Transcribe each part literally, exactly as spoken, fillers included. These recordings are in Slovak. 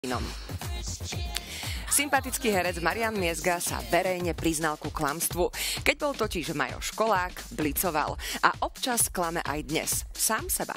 inom. Sympatický herec Marian Miezga sa verejne priznal ku klamstvu. Keď bol totiž Majo školák, blicoval. A občas klame aj dnes. Sám seba.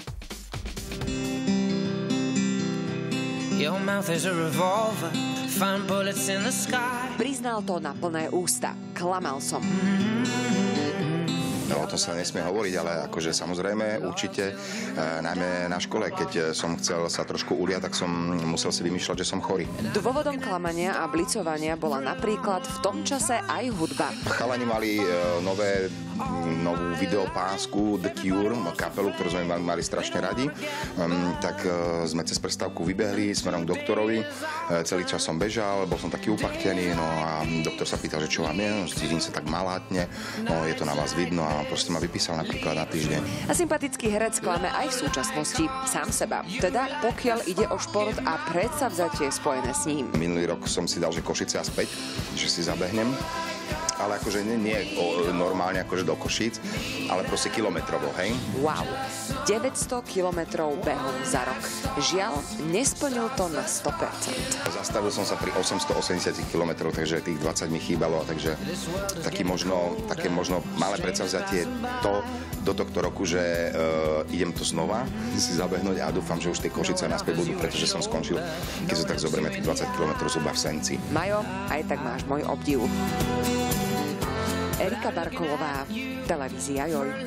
Your mouth is a revolver, find bullets in the sky. Priznal to na plné ústa. Klamal som. No, o tom sa nesmie hovoriť, ale akože samozrejme určite, e, najmä na škole, keď som chcel sa trošku uliať, tak som musel si vymýšľať, že som chorý. Dôvodom klamania a blicovania bola napríklad v tom čase aj hudba. Chalani mali e, nové, novú videopásku The Cure, kapelu, ktorú sme mali, mali strašne radi. Um, tak e, sme cez prestávku vybehli smerom k doktorovi. E, celý čas som bežal, bol som taký upachtený, no a doktor sa pýtal, že čo vám je, no, cítim sa tak malátne, no je to na vás vidno a proste ma vypísal napríklad na týždeň. A sympatický herec klame aj v súčasnosti sám seba. Teda pokiaľ ide o šport a predsavzatie spojené s ním. Minulý rok som si dal, že Košice a späť, že si zabehnem. Ale akože nie, nie o, normálne akože do Košíc, ale proste kilometrovo, hej? Wow, deväťsto kilometrov behov za rok. Žiaľ, nesplnil to na sto percent. Zastavil som sa pri osemstoosemdesiat kilometrov, takže tých dvadsať mi chýbalo, takže taký možno, také možno malé predsavzatie to do tohto roku, že uh, idem to znova si zabehnúť a dúfam, že už tie Košice naspäť budú, pretože som skončil, keď sa tak zoberieme tých dvadsať kilometrov zhruba v Senci. Majo, aj tak máš môj obdiv. Erika Barkolová, televízia Joj.